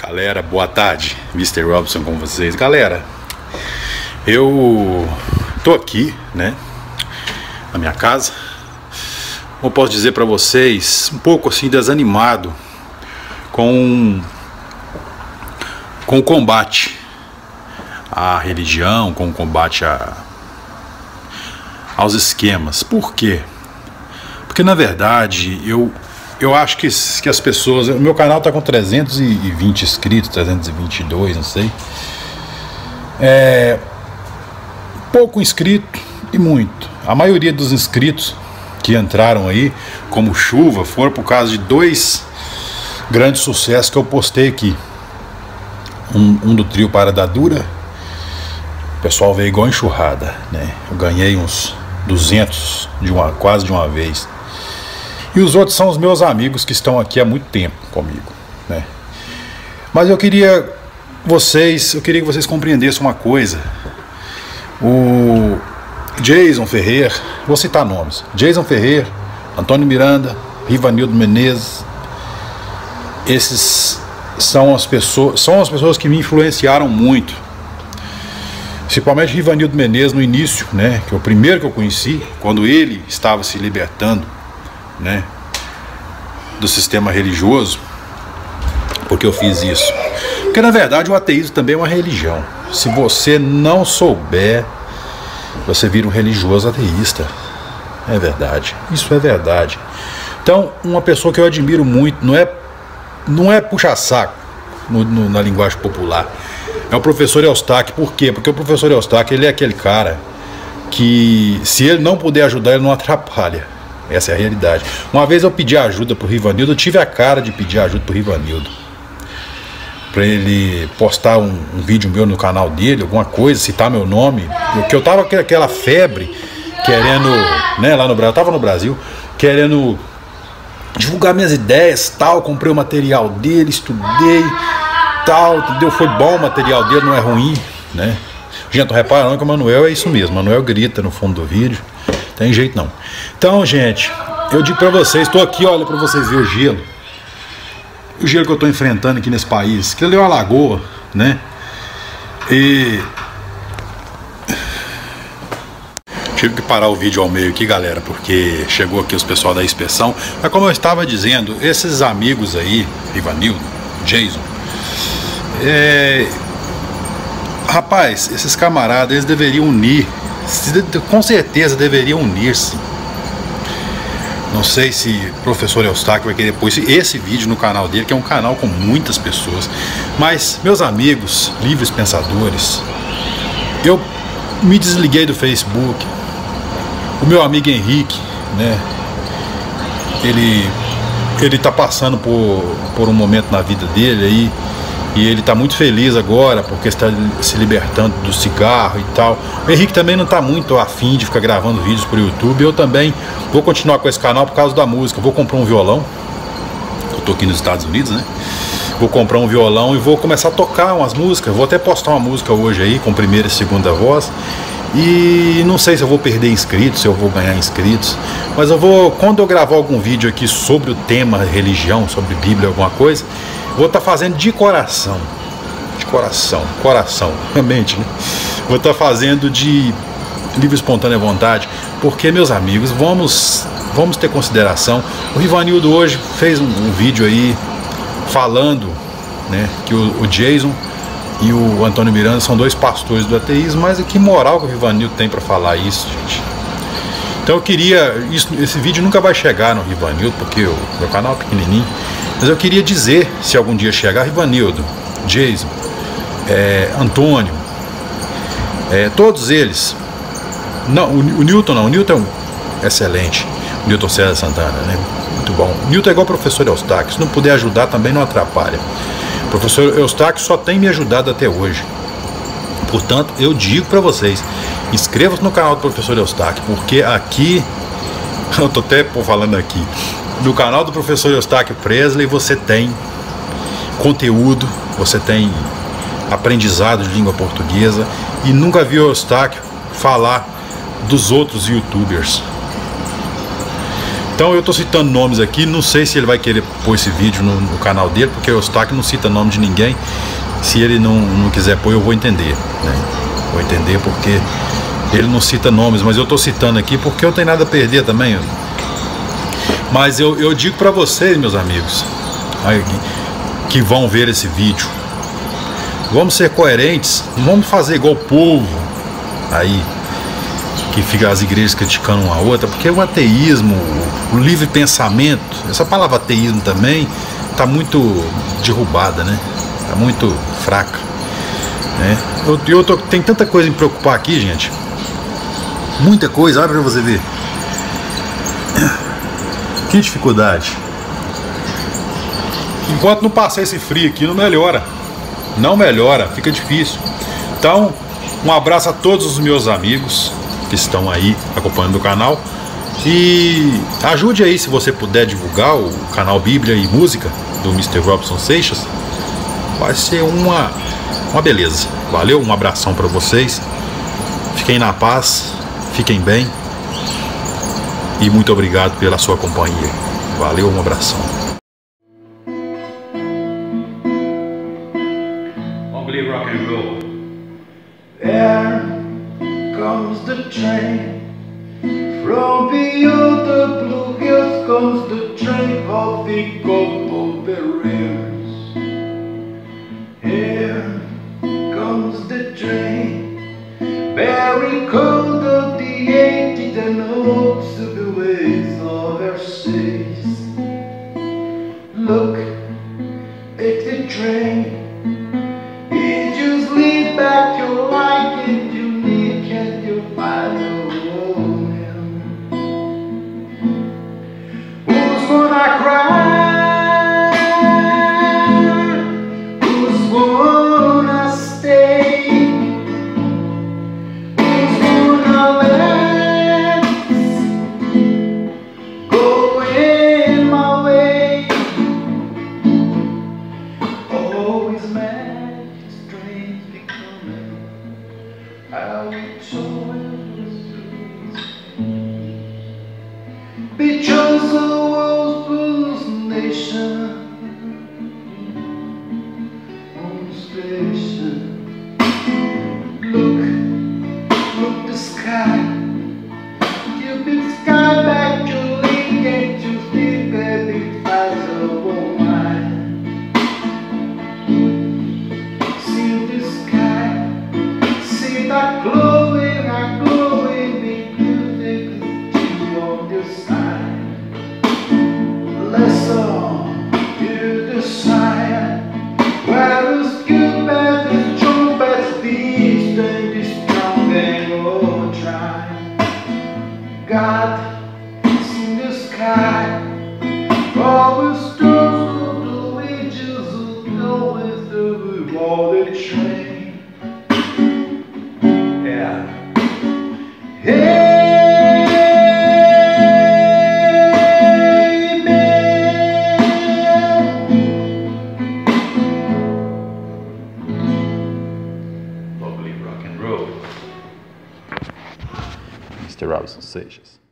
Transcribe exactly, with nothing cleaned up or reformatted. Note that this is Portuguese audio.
Galera, boa tarde, mister Robson com vocês. Galera, eu tô aqui, né, na minha casa. Eu posso dizer pra vocês, um pouco assim desanimado com com o combate à religião, com o combate a, aos esquemas. Por quê? Porque na verdade eu Eu acho que, que as pessoas... O meu canal está com trezentos e vinte inscritos, trezentos e vinte e dois, não sei. É, pouco inscrito e muito. A maioria dos inscritos que entraram aí, como chuva, foram por causa de dois grandes sucessos que eu postei aqui. Um, um do trio Parada Dura. O pessoal veio igual enxurrada, né? Eu ganhei uns duzentos de uma, quase de uma vez. E os outros são os meus amigos que estão aqui há muito tempo comigo, né? Mas eu queria vocês, eu queria que vocês compreendessem uma coisa. O Jason Ferrer, vou citar nomes: Jason Ferrer, Antônio Miranda, Rivanildo Menezes. Esses são as pessoas, são as pessoas que me influenciaram muito. Principalmente Rivanildo Menezes no início, né? Que é o primeiro que eu conheci, quando ele estava se libertando, né, do sistema religioso. Porque eu fiz isso? Porque na verdade o ateísmo também é uma religião. Se você não souber, você vira um religioso ateísta. É verdade, isso é verdade. Então, uma pessoa que eu admiro muito, não é, não é puxa-saco no, no, na linguagem popular, é o professor Eustáquio. Por quê? Porque o professor Eustáquio, ele é aquele cara que, se ele não puder ajudar, ele não atrapalha. Essa é a realidade. Uma vez eu pedi ajuda pro Rivanildo, eu tive a cara de pedir ajuda pro Rivanildo, pra ele postar um, um vídeo meu no canal dele, alguma coisa, citar meu nome, porque eu tava com aquela febre, querendo, né, lá no Brasil, eu tava no Brasil, querendo divulgar minhas ideias, tal, comprei o material dele, estudei, tal, entendeu? Foi bom o material dele, não é ruim, né? Gente, tô reparando que o Manuel é isso mesmo, o Manuel grita no fundo do vídeo. Tem jeito não. Então, gente, eu digo pra vocês, tô aqui, olha, pra vocês verem o gelo. O gelo que eu tô enfrentando aqui nesse país. Que ali é uma lagoa, né? E tive que parar o vídeo ao meio aqui, galera, porque chegou aqui os pessoal da inspeção. Mas como eu estava dizendo, esses amigos aí, Rivanildo, Jason, é... rapaz, esses camaradas, eles deveriam unir. Com certeza deveriam unir-se. Não sei se o professor Eustáquio vai querer pôr esse vídeo no canal dele, que é um canal com muitas pessoas. Mas, meus amigos livres pensadores, eu me desliguei do Facebook. O meu amigo Henrique, né, ele ele tá passando por, por um momento na vida dele aí, e ele está muito feliz agora porque está se libertando do cigarro e tal. O Henrique também não está muito afim de ficar gravando vídeos para o YouTube. Eu também vou continuar com esse canal por causa da música. Vou comprar um violão. Eu estou aqui nos Estados Unidos, né? Vou comprar um violão e vou começar a tocar umas músicas. Vou até postar uma música hoje aí com primeira e segunda voz. E não sei se eu vou perder inscritos, se eu vou ganhar inscritos. Mas eu vou, quando eu gravar algum vídeo aqui sobre o tema religião, sobre Bíblia, alguma coisa, vou estar tá fazendo de coração, de coração, coração, realmente, né? Vou estar tá fazendo de livre, espontânea vontade, porque, meus amigos, vamos, vamos ter consideração. O Rivanildo hoje fez um, um vídeo aí falando, né, que o, o Jason e o Antônio Miranda são dois pastores do ateísmo, mas que moral que o Rivanildo tem para falar isso, gente? Então eu queria, isso, esse vídeo nunca vai chegar no Rivanildo, porque o meu canal é pequenininho. Mas eu queria dizer, se algum dia chegar, Rivanildo, Jason, é, Antônio, é, todos eles, não, o, o Newton não, o Newton é excelente, o Newton César Santana, né? Muito bom. O Newton é igual o professor Eustáquio, se não puder ajudar também não atrapalha. O professor Eustáquio só tem me ajudado até hoje. Portanto, eu digo para vocês, inscreva-se no canal do professor Eustáquio, porque aqui, eu tô até falando aqui, no canal do professor Eustáquio Presley você tem conteúdo, você tem aprendizado de língua portuguesa, e nunca vi o Eustáquio falar dos outros youtubers. Então eu estou citando nomes aqui, não sei se ele vai querer pôr esse vídeo no, no canal dele, porque o Eustáquio não cita nome de ninguém. Se ele não, não quiser pôr, eu vou entender, né? Vou entender porque ele não cita nomes, mas eu estou citando aqui porque eu não tenho nada a perder também. Mas eu, eu digo para vocês, meus amigos, que vão ver esse vídeo, vamos ser coerentes, não vamos fazer igual o povo aí, que fica as igrejas criticando uma a outra, porque o ateísmo, o livre pensamento, essa palavra ateísmo também está muito derrubada, né? Está muito fraca, né? Eu, eu tô, tem tanta coisa em preocupar aqui, gente, muita coisa, olha para você ver. Que dificuldade. Enquanto não passar esse frio aqui, não melhora. Não melhora, fica difícil. Então, um abraço a todos os meus amigos que estão aí acompanhando o canal. E ajude aí, se você puder, divulgar o canal Bíblia e Música do mister Robson Seixas. Vai ser uma, uma beleza. Valeu, um abração para vocês. Fiquem na paz, fiquem bem. E muito obrigado pela sua companhia. Valeu, um abração. Only rock and roll. There comes the train. From beyond the blue hills comes the train of the gold barriers. Here comes the train, very cold of the eighties and hopes of the ways of our seas. Look at the train. It just lead back your life and you need can you find a woman who's gonna cry, who's gonna stay, who's gonna let go in my way. Always mad, strange becoming, how we chose be chosen a world's nation on the station. Look, look the sky, you big sky back your lake and you sleep baby fires of all mine. See the sky, see that glowing, that glowing big music to on the side. Listen to the sign, where the skill best is true, best beast and the strong and all try. God, see the sky, always strong to the wages who know is the all the train. Yeah. Hey. mister Robson Seixas.